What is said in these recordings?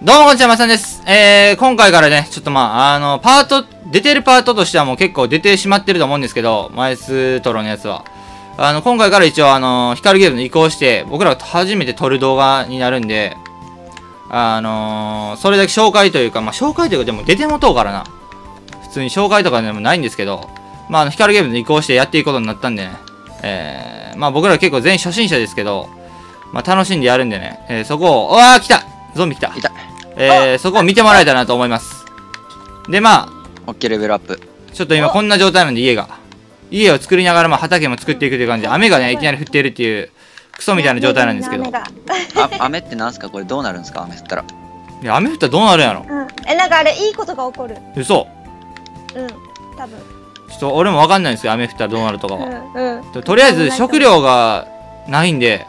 どうもこんにちは、まさんです。今回からね、ちょっと出てるパートとしてはもう結構出てしまってると思うんですけど、マイストロのやつは。今回から一応光ゲームに移行して、僕らが初めて撮る動画になるんで、それだけ紹介というか、紹介というかでも出てもとうからな。普通に紹介とかでもないんですけど、光ゲームに移行してやっていくことになったんでね。僕ら結構全員初心者ですけど、楽しんでやるんでね、そこを、来たゾンビ来た。そこを見てもらえたらなと思います。で、 オッケーレベルアップ。 ちょっと今こんな状態なんで家を作りながら畑も作っていくという感じで、雨がね、いきなり降っているっていう、クソみたいな状態なんですけど。 雨ってなんすか？これどうなるんですか？雨降ったら。 いや、雨降ったらどうなるんやろ。 なんかあれ、いいことが起こる。 嘘。 多分。 ちょっと俺もわかんないんですけど、雨降ったらどうなるとかは。とりあえず食料がないんで、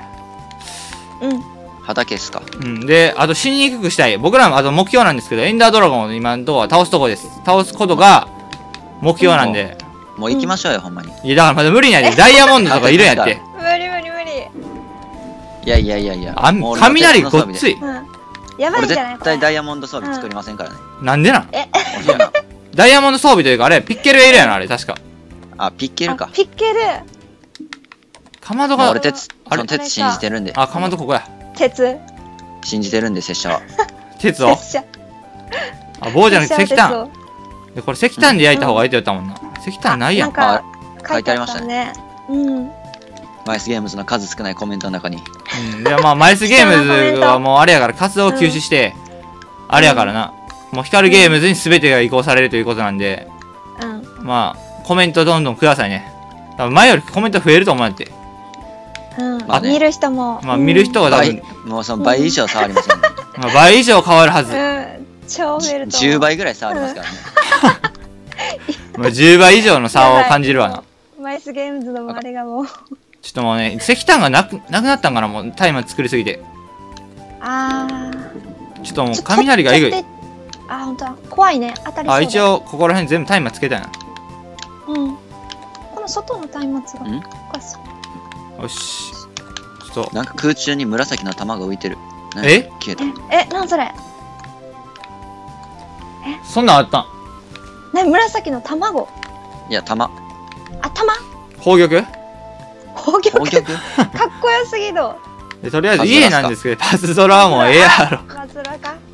畑っすか。 で、あと死ににくくしたい。僕らもあと目標なんですけど、エンダードラゴンを今のところは倒すとこです。倒すことが目標なんで。 もう行きましょうよ、ほんまに。 いや、だからまだ無理なんで、ダイヤモンドとかいるんやって。 無理。 いや。 雷ごっつい。 やばいんじゃない？ 俺絶対ダイヤモンド装備作りませんからね。 なんでなんダイヤモンド装備というか、あれ、ピッケルがいるやな、あれ、確か。 ピッケルか。 ピッケル。 かまどが。 俺鉄信じてるんで。 かまどここや。 鉄信じてるんで、拙者は。 鉄を棒じゃなくて石炭。これ石炭で焼いた方がいいって言ったもんな。石炭ないやん。 書いてありましたね。マイスゲームズの数少ないコメントの中に。 いや、マイスゲームズはもうあれやから、活動を休止して、あれやからな。もう光ゲームズに全てが移行されるということなんで、コメントどんどんくださいね。多分前よりコメント増えると思うんやって。 見る人も。 見る人が多分。 もうその倍以上差ありますよね。 倍以上変わるはず。 超増えると。 10倍ぐらい差ありますからね。 10倍以上の差を感じるわな。 マイスゲームズの周りがもう。 ちょっともうね、石炭がなくなったんかな、もうタイマー作りすぎて。ちょっともう雷がえぐい。 ほんとだ。怖いね。当たりそうだ。 一応ここら辺全部タイマーつけたいな。 この外の松明がおかしい。 よし。 なんか空中に紫の玉が浮いてる。 消えた。 なんそれ？ そんなんあったん？ 紫の卵。 いや、玉。 玉？ 宝玉？ かっこよすぎど。 とりあえず家なんですけど、パズドラはもうええやろ。 パズドラか？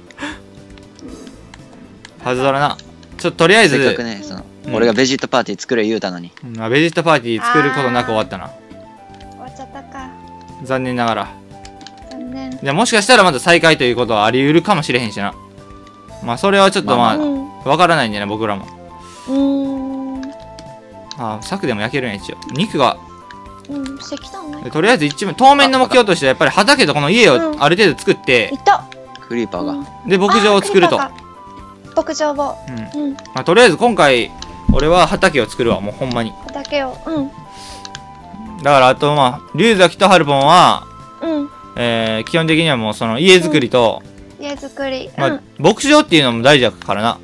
パズドラな。ちょっととりあえず。 せっかくね、俺がベジットパーティー作れ言うたのに。 ベジットパーティー作ることなく終わったな。 終わっちゃったか。 残念ながら。 残念。 じゃあもしかしたらまた再開ということはあり得るかもしれへんしな。それはちょっとわからないんでね、僕らも。柵でも焼けるんや、一応。肉が。 石炭ない。 とりあえず当面の目標としてはやっぱり畑とこの家をある程度作って、 クリーパーが。 で、牧場を作ると。 牧場を。 とりあえず今回、俺は畑を作るわ、もうほんまに。 畑を。 だからあと龍崎とハルポンは、基本的にはもうその家作りと、 家作り。 牧場っていうのも大事だからな。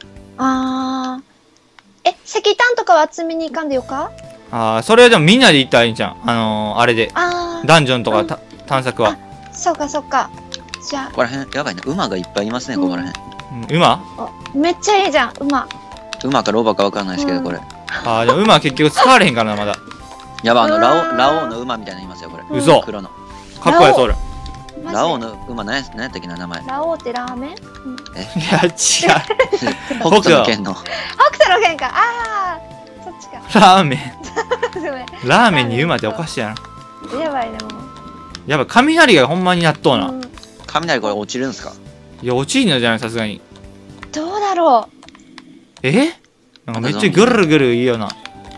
石炭とかは集めに行かんでよか？ それはでもみんなで行ったらいいんじゃん。あれで。ダンジョンとか探索は。 そうか。じゃあ。 ここら辺、やばいな。馬がいっぱいいますね、ここら辺。 馬？ めっちゃいいじゃん、馬。 馬かロバかわかんないですけど、これ。 でも馬は結局使われへんからな、まだ。 やばい、ラオウの馬みたいなのいますよ、これ。 嘘。 黒の。 かっこいい、それ。 ラオウの馬何やったっけな、名前。 ラオウってラーメン？いや、違う。 北斗の剣の。 北斗の剣か。そっちか。 ラーメン。ラーメンに馬っておかしいやな。 やばいね、もう。 やばい、雷がほんまになっとうな。 雷これ落ちるんすか？ いや、落ちんのじゃない、さすがに。 どうだろう。なんかめっちゃぐるぐるいいよな。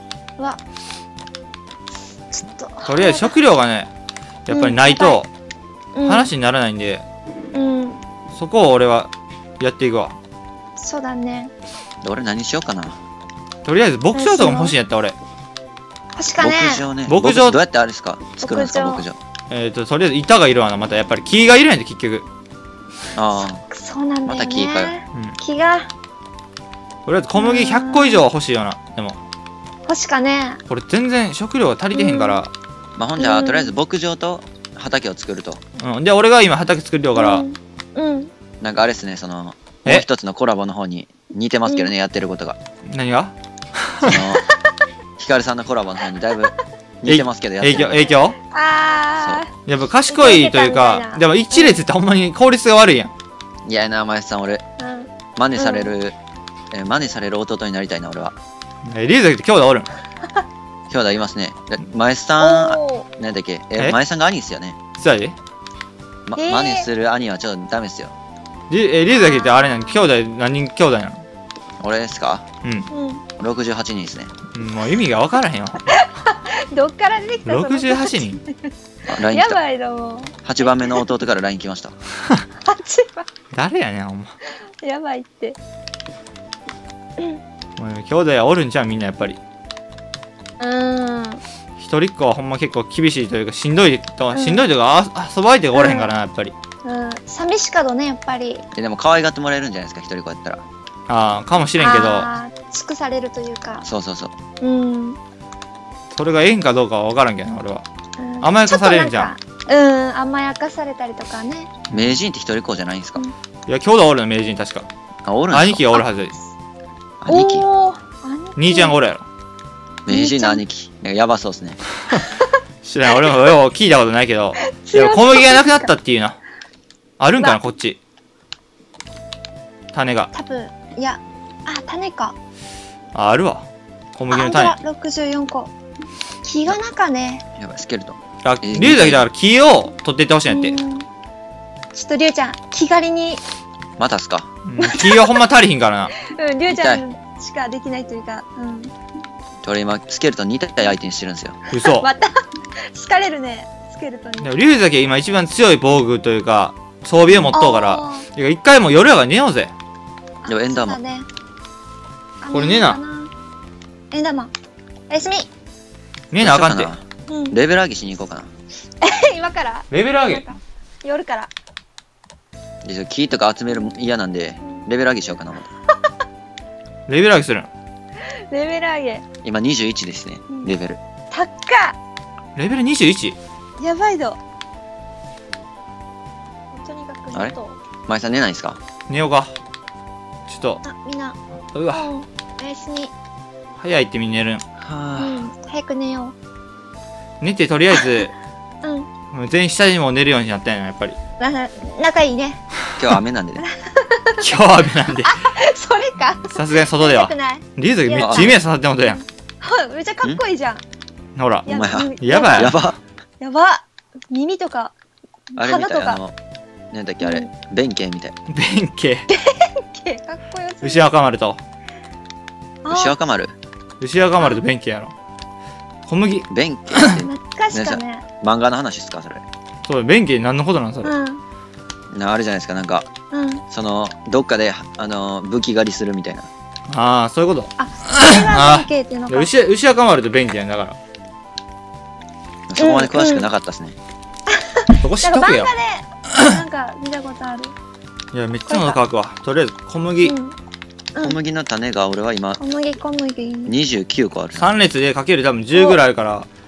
ちょっと。 とりあえず食料がね、やっぱりないと話にならないんで、そこを俺はやっていくわ。 そうだね。 俺何しようかな。 とりあえず牧場とかも欲しいんやった、俺。 欲しかね。 牧場ね。 牧場どうやってあれですか？作るんですか、牧場。 とりあえず板がいるわな、またやっぱり木がいるんやで、結局。 そうなんだよね。 また木かよ。 木が。 とりあえず小麦100個以上は欲しいよな、でも。 欲しかね。 これ全然食料が足りてへんから。 ほんじゃ、とりあえず牧場と畑を作ると。 で、俺が今畑作りようから、 なんかあれですね、その、もうえ一つのコラボの方に似てますけどね、やってることが。 何がその、ヒカルさんのコラボの方にだいぶ似てますけど、やってること影響あやっぱ賢いというか、 受けてたみたいなでも一列ってほんまに効率が悪いやん。 いやな、前さん、俺、 ー。うん。 真似される、真似される弟になりたいな、俺は。 リュウザキって兄弟おるん兄弟いますね。で前さん、 おー。 なんだっけ、 え前さんが兄っすよね。 そうやで。 真似する兄はちょっとダメっすよ。 リュウザキってあれ何兄弟何人兄弟なの俺ですか？ うん。 うん。 68人ですね。 もう意味が分からへんわ。 どっから出てきたの 68人あ LINE や来た。 ばいのもう。 8番目の弟から LINE 来ました。 8番。 誰やねん、ほんま。 やばいって。 もう兄弟はおるんじゃん、みんなやっぱり。一人っ子はほんま結構厳しいというか、しんどいと、しんどいというか、遊ば相手がおれへんからな、やっぱり。 寂しかどね、やっぱり。 でも可愛がってもらえるんじゃないですか、一人っ子やったら。 ああ、かもしれんけど、 尽くされるというか。 そうそうそう。 うん。 それがええんかどうかは分からんけどな、俺は。甘やかされるんじゃん。 甘やかされたりとかね。 名人って一人っ子じゃないんですか？ いや、兄弟おるの、名人確か。 あ、おるんですか？ 兄貴がおるはずです。 兄貴。 兄ちゃんがおるやろ。 名人の兄貴。やばそうっすね。 知らん、俺もよう聞いたことないけど。いや、小麦がなくなったっていうな。あるんかな、こっち。種が。 多分、いや、種か。 あるわ。小麦の種。 あ、64個。木が中ね。 やばい、スケルトン。 あ、リュウザキだから木を取っていってほしいんやって。 ちょっとりゅうちゃん、気狩りに。 またっすか？ 木はほんま足りひんからな。 りゅうちゃんしかできないというか。 俺今、スケルトン2体相手にしてるんですよ。 嘘。 また、好かれるね、スケルトンに。 でもリュウザキは今一番強い防具というか、装備を持っとうから、一回も夜やから寝ようぜ。 でもエンダーマン。 これねえな。 エンダーマン。おやすみ。 ねえなあかんて。 レベル上げしに行こうかな。 今からレベル上げ夜から。 で木とか集めるの嫌なんで、レベル上げしようかな思って。 レベル上げするんレベル上げ。 今21ですね、レベル。 高っ。 レベル 21？ やばいぞ。とにかくあれ前さん寝ないんすか？ 寝ようか。ちょっと。 みんな。 うわ。 おやすみ。 早いってみんな寝るん。 早く寝よう。寝てとりあえず、 もう全員下にも寝るようになったんや、やっぱり。 仲いいね。 今日雨なんでね。 今日は雨なんで。 それか。 さすがに外では。リュウザキめっちゃ夢刺さってもたやん。 めっちゃかっこいいじゃん。 ほら。 お前は。 やばい。 やば。 やば。耳とか。 あれみたいななんだっけあれ。弁慶みたい。 弁慶。 弁慶かっこよすぎる。 牛若丸と。 牛若丸。 牛若丸と弁慶やろ。小麦。 弁慶って。 懐かしかね。 漫画の話ですかそれ。 そう弁慶何のことなんそれ。 あれじゃないですかなんか。そのどっかで武器狩りするみたいな。 ああそういうこと。牛若丸と弁慶やんだから。 そこまで詳しくなかったですね。 そこ知っとけよ。 漫画でなんか見たことある。 いやめっちゃ喉乾くわ。とりあえず小麦。 小麦の種が俺は今29個ある。 3列でかける多分10ぐらいあるから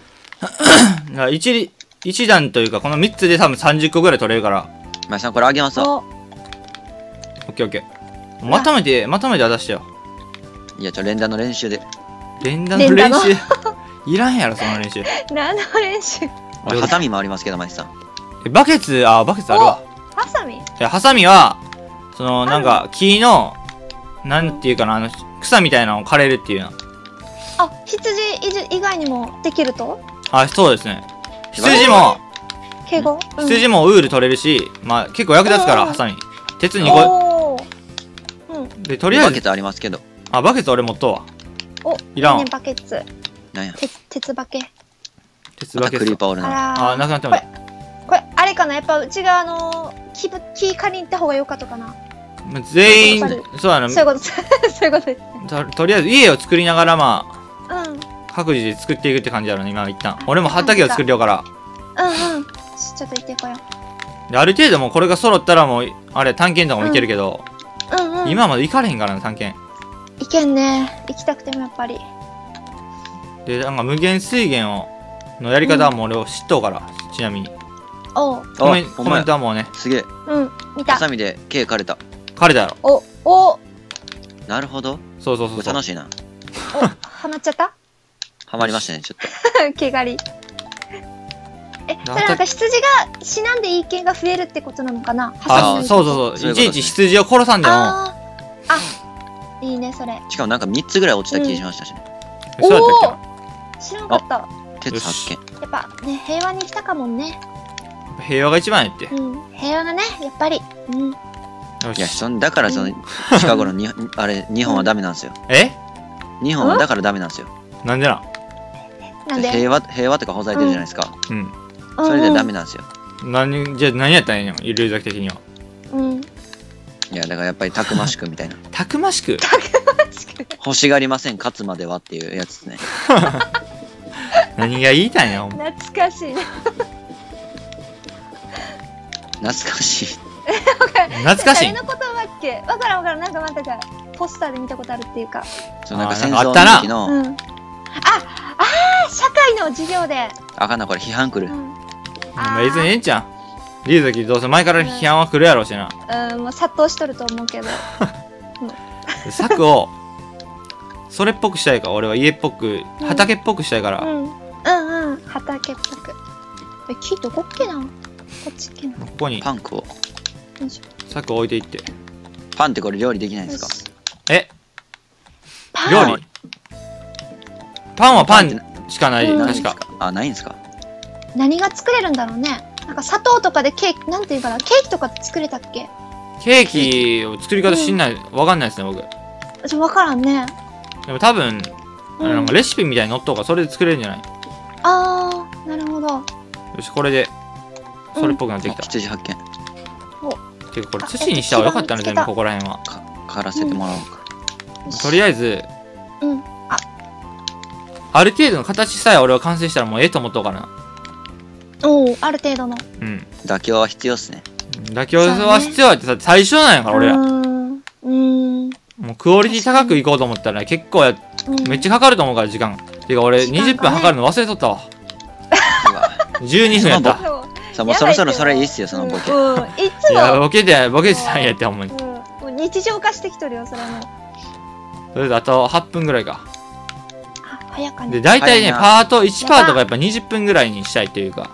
。1段というかこの3つで多分30個ぐらい取れるから。 前さんこれあげますわ。 オッケーオッケー。まとめて出してよ。 いや連打の練習で。 連打の練習いらんやろその練習。 何の練習？ ハサミもありますけど前さん。 バケツあるわ。 ハサミ？ いやハサミはそのなんか木のなんていうかな草みたいなのを枯れるっていうな。 あ、羊以外にもできると？ あ、そうですね。羊も敬語？ 羊もウール取れるし、まあ結構役立つからハサミ。鉄2個。でとりあえずバケツありますけど。 あ、バケツ俺持っとうわ。いらん。 バケツ。 なんや。 鉄バケ。 鉄バケツ。 クリーパーおるな。 あ、なくなってもいい。 これあれかなやっぱうちが木借りに行った方がよかったかな。 全員そうだな。 そういうことそういうことですね。 とりあえず家を作りながらまあ各自で作っていくって感じやろね今一旦。俺も畑を作りようから。 ちょっと行ってこよう。である程度もうこれが揃ったらもうあれ探検とかも行けるけど、今まで行かれへんからな探検。 行けんね。行きたくてもやっぱり。 でなんか無限水源のやり方はもう俺を知っとうから、ちなみに。 おう。 コメほんまやントはもうね、 すげえ。 うん。見たハ。サミで毛枯れた。 彼だやろ。 お。 なるほど。 そうそうそうそう。 楽しいな。 ハマっちゃったハマりましたね、ちょっと。 毛刈り。それなんか羊が死なんでいい毛が増えるってことなのかな。 あ、そうそうそう。いちいち羊を殺さんでも。 あ、いいね、それ。 しかもなんか3つぐらい落ちた気しましたしね。 そうやったっ知らなかった。 鉄発見。 やっぱね、平和に来たかもんね。 け平和が一番やって。 平和がね、やっぱり。 いや、だからその、近頃に、あれ、日本はダメなんですよ。日本はだからダメなんですよ。 なんでな。 なんで平和とかほざいてるじゃないですか。 うん。 それでダメなんですよ。 じゃあ何やったらいいの龍崎的には。 いや、だからやっぱりたくましくみたいな。 たくましく欲しがりません、勝つまではっていうやつですね。 何が言いたいの。 懐かしいね。 懐かしい。 懐かしい。 誰の言葉っけ。わからんわからん。なんかまたかポスターで見たことあるっていうか。 そう、なんか戦争の時の。 社会の授業で。 あかんな、これ批判来る。 別にええんちゃん。龍崎どうせ前から批判は来るやろうしな。 もう殺到しとると思うけど。 策をそれっぽくしたいから、俺は家っぽく畑っぽくしたいから。 畑っぽく。木どこっけな。こっちっけな。 ここにパンクを策を置いていって。 パンってこれ料理できないんですか。 料理パンはパンしかない。確か。 あ、ないんですか。 何が作れるんだろうね。なんか砂糖とかでケーキ、なんていうかな、ケーキとか作れたっけ。 ケーキを作り方知んない、わかんないですね、僕。 わからんね。 でも多分、なんかレシピみたいに載っとうから、それで作れるんじゃない。 なるほど。 よし、これでそれっぽくなってきた。 羊発見。 ていうかこれ土にした方がよかったね、全部ここら辺は。 刈らせてもらおうか。 とりあえず、ある程度の形さえ俺は完成したらもうええと思っとうからな。 ある程度の。 妥協は必要っすね。 妥協は必要やってさ、最初なんやから俺ら。もうクオリティ高くいこうと思ったら結構めっちゃかかると思うから時間。ていうか俺20分測るの忘れとったわ。12分やった。 さあもうそろそろそれいいっすよ、そのボケ。 いつも。 いや、ボケてないやって、ほんまに。 日常化してきとるよ、それも。 それであと8分ぐらいか。 早かね。 で、大体ね、パート、1パートがやっぱ20分ぐらいにしたいというか。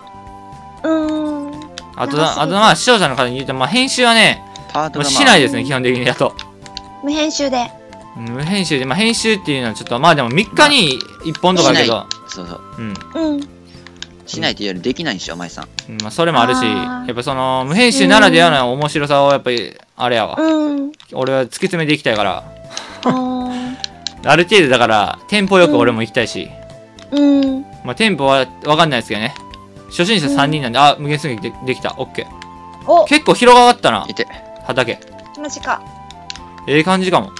あとまあ視聴者の方に言うと、まあ編集はね、しないですね、基本的にだと。 無編集で。 無編集で、まあ編集っていうのはちょっと、まあでも3日に1本とかあるけど。 そうそう。しないというよりできないんでしょ、お前さん。 まあそれもあるし、やっぱその無編集ならではの面白さをやっぱり、あれやわ。俺は突き詰めていきたいから。ある程度だから、テンポよく俺も行きたいし。まあテンポはわかんないですけどね。初心者3人なんで、無限寸劇できた。オッケー。結構広がったな。畑。 マジか。 ええ感じかも。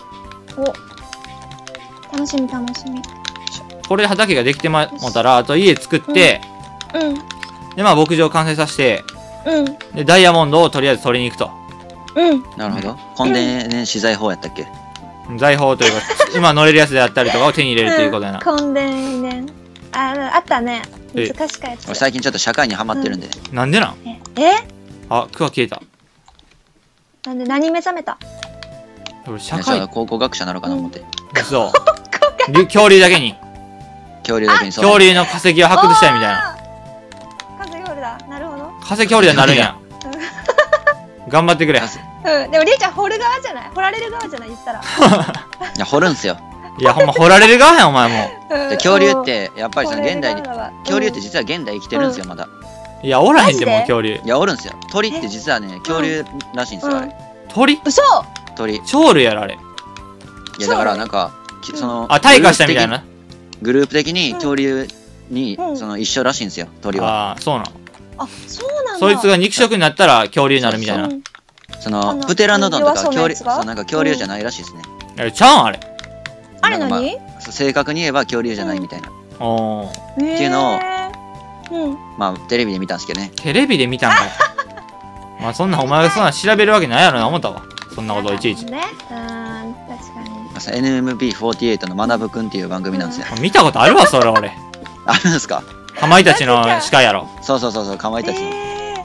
楽しみ楽しみ。 これで畑ができてもたら、あと家作って、で、まあ牧場完成させて、で、ダイヤモンドをとりあえず取りに行くと。 なるほど。コンデン資材法やったっけ。 財宝というか、今乗れるやつであったりとかを手に入れるということやな。 コンデンね。あったね。難しかやつ。 俺最近ちょっと社会にハマってるんで。 なんでなん？あ、区は消えた。 なんで何目覚めた？ 俺社会考古学者なのかな思って。 そう。恐竜だけに。 恐竜だけにそう。 恐竜の化石を発掘したいみたいな。 化石掘りだ。なるほど。 化石掘りになるんや。頑張ってくれ。 でもりえちゃん掘る側じゃない？掘られる側じゃない言ったら。 いや掘るんすよ。 いやほんま掘られる側やんお前も。 恐竜ってやっぱりその現代に恐竜って実は現代生きてるんですよまだ。 いやおらへんってもう恐竜。 いやおるんすよ。鳥って実はね恐竜らしいんですよあれ。 鳥？ 嘘？ 鳥。 鳥類やろあれ。 いやだからなんかその退化したみたいな。 グループ的に恐竜にその一緒らしいんですよ鳥は。 そうなん。 そうなんだ。 そいつが肉食になったら恐竜になるみたいな。 そのプテラノドンとか恐竜そうなんか恐竜じゃないらしいですね。 ちゃうんあれ。 あれ何？ 正確に言えば恐竜じゃないみたいな。っていうのをまあテレビで見たんですけどね。 テレビで見たんかい。まあそんなお前がそんな調べるわけないやろな思ったわ。そんなことをいちいち。 ね。確かに。 NMB48 の学ぶくんっていう番組なんですよ。 見たことあるわそれ俺。 あるんですか？ かまいたちの司会やろ。 そうかまいたちの。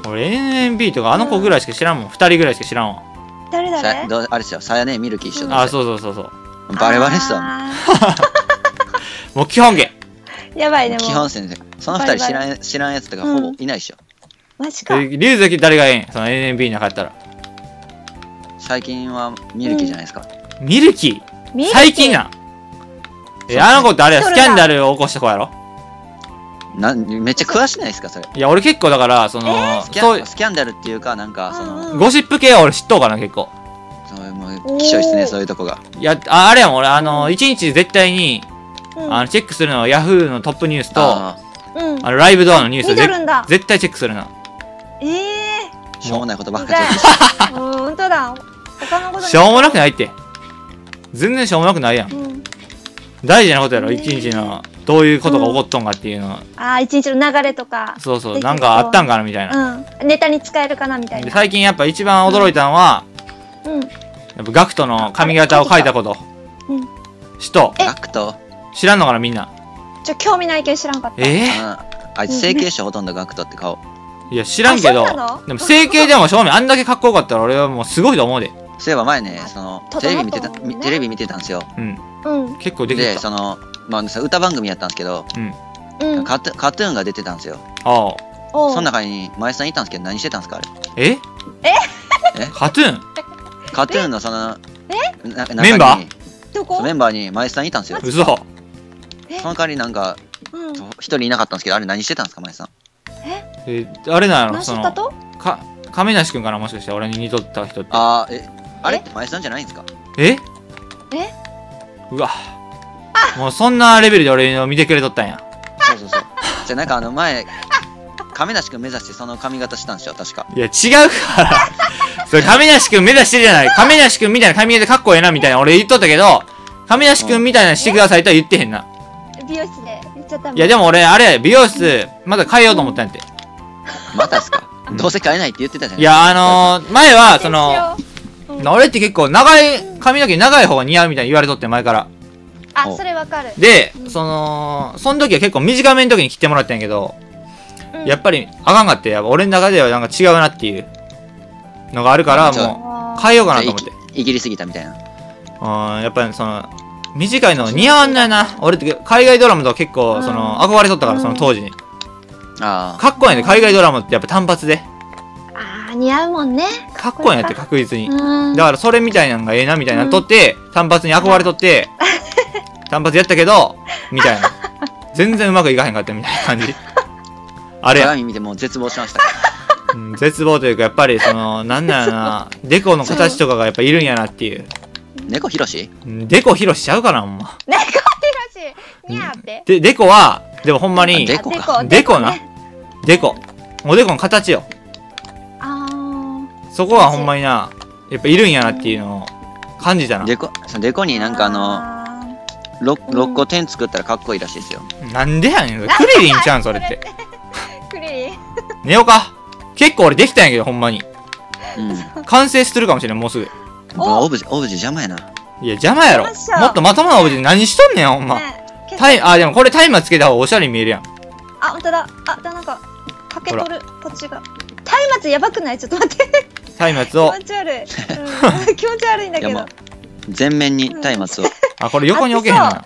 俺 NMB とかあの子ぐらいしか知らんもん。2人ぐらいしか知らんわ。 誰あれですよ、さやね、ミルキー一緒だ。 あ、そうそうそうそう。 バレバレっすわ。 もう基本芸。 やばいね、もう。 基本先生。その2人知らんやつとかほぼいないっしょ。 マジか。 龍崎誰がええんその NMB の中やったら。 最近はミルキーじゃないですか。 ミルキー最近なん。あの子ってあれや、スキャンダルを起こした子やろ。 めっちゃ詳しないですか、それ。 いや、俺結構だから、その、 スキャンダルっていうか、なんか、その、 ゴシップ系は俺知っとうかな、結構。 もう、きしょいっすね、そういうとこが。 いや、あれやもん、俺、1日絶対に、チェックするのは、ヤフーのトップニュースと、ライブドアのニュースで、絶対チェックするな。 しょうもないことばっかり。 ほんとだ。他のことしょうもなくないって。全然しょうもなくないやん。大事なことやろ、一日の、どういうことが起こっとんかっていうのは。 一日の流れとか。 そうそう、なんかあったんかなみたいな。 ネタに使えるかなみたいな。 最近やっぱ一番驚いたのは、やっぱガクトの髪型を描いたこと。 ガクト知らんのかなみんな。 興味ないけど知らんかった。 あいつ整形しほとんどガクトって顔。 いや、知らんけど、でも整形でも正面あんだけかっこよかったら俺はもうすごいと思うで。 そういえば前ね、テレビ見てたんですよ。 結構できてた。 で、まあ、歌番組やったんですけど、カトゥーンが出てたんですよ。その中に前さんいたんですけど、何してたんですか、あれ。 カトゥーンカトゥーンのメンバーメンバーに前さんいたんですよ。 嘘。その代わりなんか、一人いなかったんですけど、あれ何してたんですか、前さん。 あれなの亀梨くんかなもしかして俺に似とった人って。 あれって前さんじゃないんですか。 うわ。もうそんなレベルで俺を見てくれとったんや。 そうそうそう。じゃあなんか前、亀梨くん目指してその髪型したんですよ、確か。 いや、違うから。それ亀梨くん目指してるじゃない。亀梨くんみたいな髪型かっこええなみたいな俺言っとったけど、亀梨くんみたいなしてくださいとは言ってへんな。 美容室で言っちゃったもん。 いやでも俺、あれ、美容室、まだ変えようと思ったんやって。 またっすか。どうせ変えないって言ってたじゃん。 いや、前は、俺って結構髪の毛長い方が似合うみたいに言われとって前から。 それわかる。 で、その時は結構短めの時に切ってもらったんやけど、やっぱりあかんかって、やっぱ俺の中ではなんか違うなっていうのがあるから、もう変えようかなと思って。 いぎりすぎたみたいな。 やっぱり短いの似合わんのやな。俺って海外ドラマと結構、憧れとったから、その当時に。かっこいいね、海外ドラマってやっぱ単発で。 似合うもんね。 かっこいいなって確実に。だからそれみたいなのがええなみたいなのとって、単発に憧れとって、単発やったけど、みたいな。全然うまくいかへんかったみたいな感じ。あれや。 鏡見てもう絶望しました。 絶望というか、やっぱりなんなんやな、デコの形とかがやっぱいるんやなっていう。 猫ひろしデコひろしちゃうかな、ほんま。 猫ひろしにゃーって。 デコは、でもほんまに、 デコか。 デコな。デコ。おでこの形よ。そこはほんまにな、やっぱいるんやなっていうのを感じたな。 デコになんか6個点作ったらかっこいいらしいですよ。 なんでやねん。クリリンちゃうん、それって。 クリリン寝ようか。結構俺できたんやけど、ほんまに。完成するかもしれん、もうすぐ。 オブジェ邪魔やな。 いや、邪魔やろ。もっとまともなオブジェ何しとんねん、ほんま。でもこれタイマーつけた方がおしゃれに見えるやん。 ほんとだ。なんか、かけとる、こっちが。松明やばくない？ちょっと待って。 松明を。 気持ち悪い。気持ち悪いんだけど。 全面に松明を。 あ、これ横に置けへんな。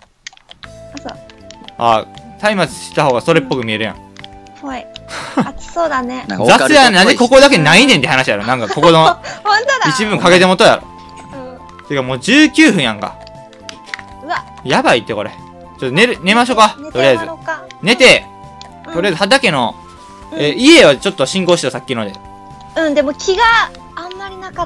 あ、松明した方がそれっぽく見えるやん。 ぽい。熱そうだね。 雑やん、なんでここだけないねんって話やろ。なんかここの一部かけてもとやろ。てかもう19分やんか。 うわ。 やばいってこれ。ちょっと寝ましょうか。とりあえず。寝て、とりあえず畑の、家はちょっと進行してよ、さっきので。 でも気があんまりなかって。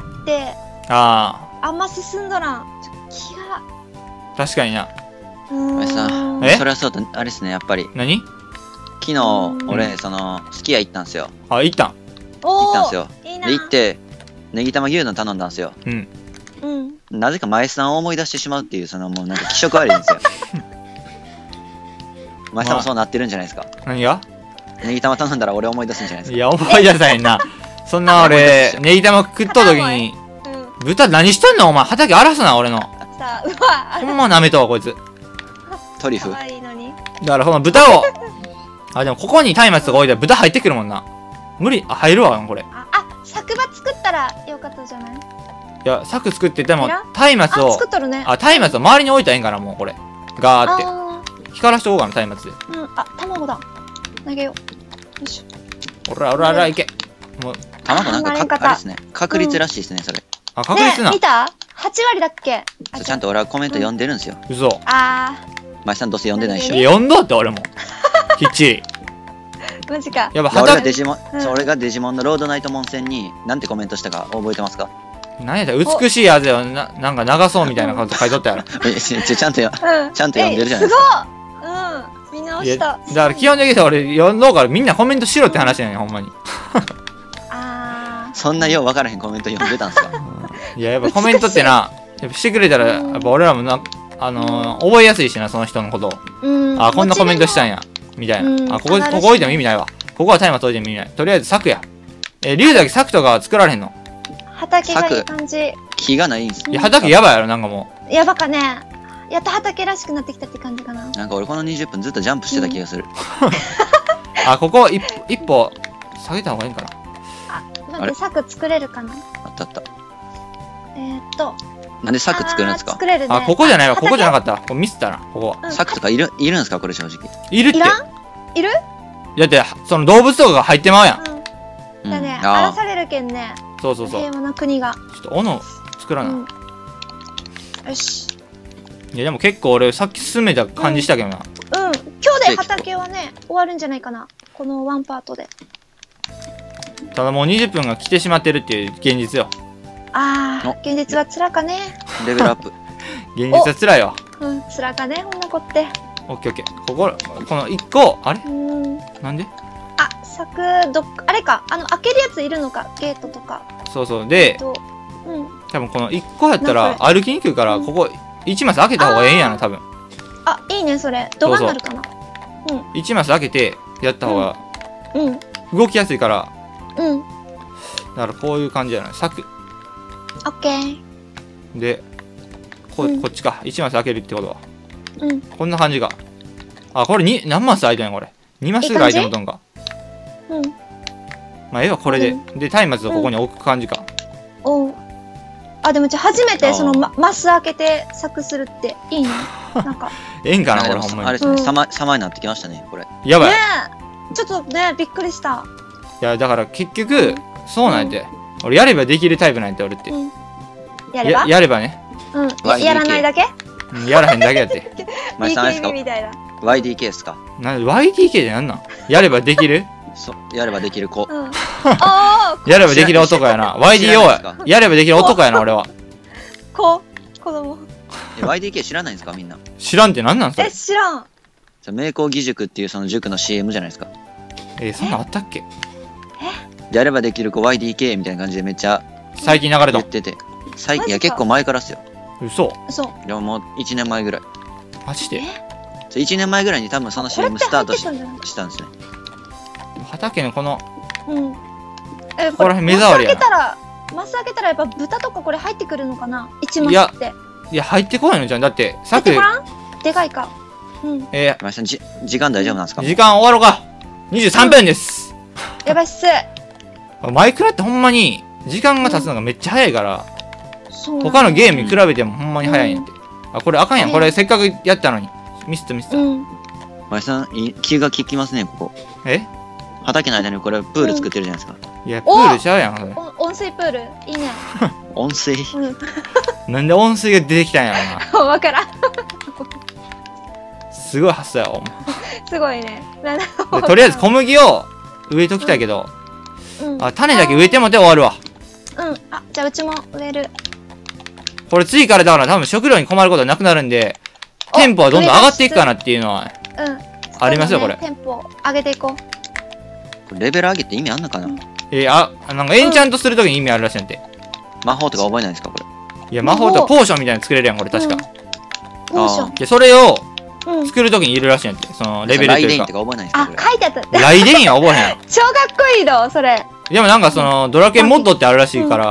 あんま進んどらん。気が。確かにな。 さん、それはそうと、あれですね、やっぱり。 何？ 昨日、俺、すき家行ったんすよ。 あ、行ったん？ 行ったんすよ。で、行って、ネギ玉牛丼頼んだんすよ。なぜか前さんを思い出してしまうっていう、もうなんか気色悪いんですよ。前さんもそうなってるんじゃないですか。 何が？ ネギ玉頼んだら俺思い出すんじゃないですか。 いや、思い出さへんな。そんな俺、ネギ玉食っとる時に、豚何しとんのお前、畑荒らすな、俺の。ほんま舐めとわ、こいつ。 トリュフ。 だから、この豚を、でもここに松明とか置いたら豚入ってくるもんな。 無理、入るわ、これ。 柵場作ったらよかったじゃない？ いや、柵作ってても、松明を、 作っとるね。 松明を周りに置いたらええんかな、もうこれ。ガーって。光らしておこうかな、松明で。 卵だ。投げよう。よいしょ。おら、いけ。 もう、卵なんか、あれですね。確率らしいですね、それ。 確率な。 見た ?8 割だっけ？ ちゃんと俺はコメント読んでるんですよ。 嘘。 前さんどうせ読んでないでしょ。 読んどって俺も。きっちり。 マジか。 やっぱ俺がデジモンのロードナイトモン戦になんてコメントしたか覚えてますか？ 何やったら美しいやつよ。なんか流そうみたいな感じで書いとったやろ。 ちゃんと読んでるじゃないですか。すごい。見直した。 だから基本的に俺読んどうからみんなコメントしろって話やねん、ほんまに。 そんなよう分からへんコメント読んでたんすか？ いや、やっぱコメントってな、やっぱしてくれたら、やっぱ俺らも覚えやすいしな、その人のことを。こんなコメントしたんや。みたいな。ここ置いても意味ないわ。ここは松明置いても意味ない。とりあえず柵や。竜だけ柵とか作られへんの？ 畑がいい感じ。 木がないんす。 いや、畑やばいやろ、なんかもう。やばかね。やっと畑らしくなってきたって感じかな。 なんか俺この20分ずっとジャンプしてた気がする。 ここ一歩下げた方がいいんかな。 待って、柵作れるかな？ あった。 なんで柵作るんですか？ 作れるね。 ここじゃないわ、ここじゃなかった。ここミスったな、ここは。 柵とかいるんですかこれ正直。 いるって。 いる？ だって、その動物とかが入ってまうやん。 だね、荒らされるけんね。 そう。 平和な国が。 ちょっと斧作らな。 よし。 いや、でも結構俺さっき進めた感じしたけどな。 今日で畑はね、終わるんじゃないかな。このワンパートで。 ただもう20分が来てしまってるっていう現実よ。 現実は辛かね。 レベルアップ。 現実は辛いわ。 辛かね、こんな子って。 オッケー。この1個、あれなんで？ 柵、あれか、開けるやついるのか、ゲートとか。 そう。で、多分この1個やったら歩きにくいから、ここ1マス開けた方がええんやな、多分。 いいね、それ。ドバになるかな。 1マス開けてやった方が動きやすいから。だからこういう感じやな。柵。 オッケー。 で、こっちか。1マス開けるってことは。こんな感じか。これ何マス開いてんのこれ。2マスぐらい開いてもとんか。まあ、これで。で、松明をここに置く感じか。 でも初めてそのマス開けて柵するっていいね。なんか。 ええんかなこれほんまに。 あれですね、様になってきましたね、これ。 やばい。 ちょっとね、びっくりした。 いや、だから結局、そうなんやて。俺やればできるタイプなんやて、俺って。やればね。 やらないだけ？ やらへんだけやって。 BKB みたいな。 YDK ですか？ YDK ってなんなん？やればできる？ やればできる子。 やればできる男やな。YDO や。やればできる男やな、俺は。 子供。 YDK 知らないんですかみんな？ 知らんってなんなんそれ？ 知らん。 名工義塾っていうその塾の CM じゃないですか。 そんなんあったっけ？ やればできる子 YDK みたいな感じでめっちゃ最近流れた。 言ってて。いや結構前からっすよ。 嘘。 でももう1年前ぐらい。 マジで ？1年前ぐらいに多分その CM スタートしたんですね。 畑のこのこここら辺目障りやな。 マス開けたらやっぱ豚とかこれ入ってくるのかな？1マスって。 いや入ってこないのじゃん。だって入ってこらん？でかいか。 まさん時間大丈夫なんですか？ 時間終わろうか。23分です。 やばいっす。 マイクラってほんまに時間が経つのがめっちゃ早いから、他のゲームに比べてもほんまに早いんやって。これあかんやん。これせっかくやったのに。ミスった。 まさん気が利きますね、ここ。畑の間にこれプール作ってるじゃないですか。 いや、プールちゃうやん、それ。 温水プールいいね。 温水？ なんで温水が出てきたんやろな。 わからん。 すごい発想やわ。 すごいね。 とりあえず小麦を植えときたいけど、種だけ植えてもで終わるわ。 じゃあうちも植える。 これ次からだから多分食料に困ることはなくなるんで、テンポはどんどん上がっていくかなっていうのはありますよ、これ。 テンポ上げていこう。レベル上げって意味あんのかな？ なんかエンチャントするときに意味あるらしいんで。 魔法とか覚えないんですか、これ？ いや、魔法とかポーションみたいなの作れるやん、これ確か。 ポーション。 で、それを作るときにいるらしいんで、そのレベルというか。 ライデンとか覚えないんですか？ 書いてあった。 ライデンや覚えへん。 小学校移動、それ。 でもなんかそのドラケンモッドってあるらしいから、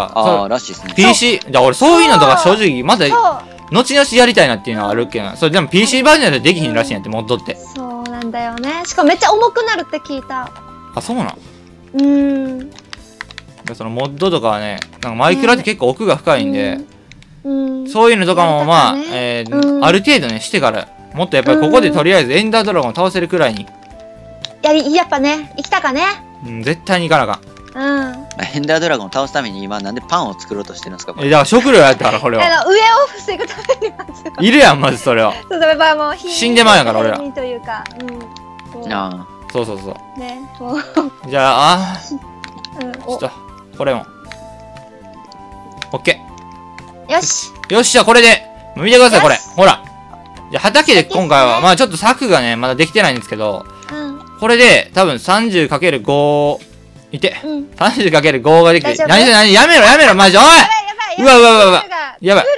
らしいですね。 PC、俺そういうのとか正直まだ後々やりたいなっていうのはあるけど、それでも PC バージョンでできひんらしいんやって、モッドって。 そうなんだよね。しかもめっちゃ重くなるって聞いた。 そうなん？ そのモッドとかはね、なんかマイクラって結構奥が深いんで、そういうのとかもまあ、ある程度ね、してから、もっとやっぱりここでとりあえずエンダードラゴンを倒せるくらいに。 やっぱね、行きたかね。 絶対に行かなあかん。 エンダードラゴンを倒すために今なんでパンを作ろうとしてるんですか？ だから食料やったからこれは。 上を防ぐためにまずいるやんまずそれは。死んでまうやから俺ら。そうそうそう。じゃあちょっとこれも。オッケー。よし。よしじゃあこれで見てくださいこれ。ほら。じゃあ畑で今回はまあちょっと柵がねまだできてないんですけど、これで多分 30×5 いて、30×5 ができて、何やめろマジおい。うわやばい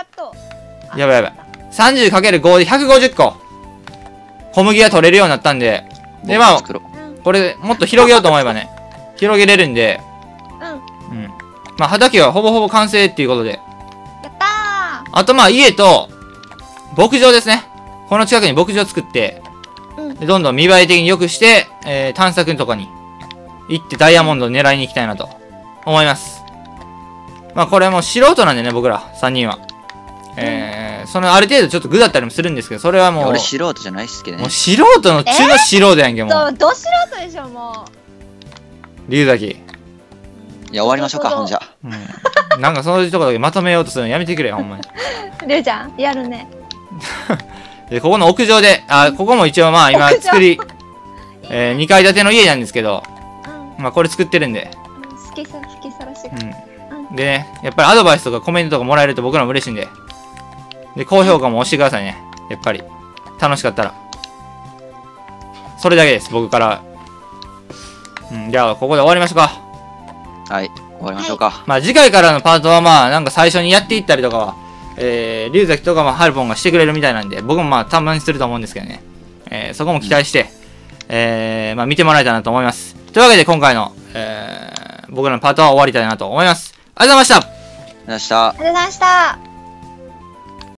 30×5 で150個小麦が取れるようになったんで、でまあこれもっと広げようと思えばね広げれるんで、まあ畑はほぼほぼ完成っていうことで、あとまあ家と牧場ですね。この近くに牧場作って、でどんどん見栄え的に良くして、探索のとこに行ってダイヤモンドを狙いに行きたいなと思います。まあこれはもう素人なんでね、僕ら3人は。そのある程度ちょっとグだったりもするんですけど、それはもう。 俺素人じゃないっすけどね。 もう素人の中の素人やんけ、もう。 ど素人でしょ、もう。 龍崎。 いや、終わりましょうか、ほんじゃ。 なんかそういうとこだけまとめようとするのやめてくれよ、ほんまに。 龍ちゃん、やるね。 で、ここの屋上で、ここも一応まあ今作り、2階建ての家なんですけど、まあこれ作ってるんで。 好きさらしが。 でね、やっぱりアドバイスとかコメントとかもらえると僕らも嬉しいんで。で、高評価も押してくださいね。やっぱり。楽しかったら。それだけです、僕から。じゃあ、ここで終わりましょうか。 はい、終わりましょうか。 まあ次回からのパートはまあ、なんか最初にやっていったりとかは、龍崎とかもハルポンがしてくれるみたいなんで、僕もまあたまにすると思うんですけどね。そこも期待して、まあ見てもらえたらなと思います。というわけで今回の、僕らのパートは終わりたいなと思います。ありがとうございました。 ありがとうございました。 ありがとうございました。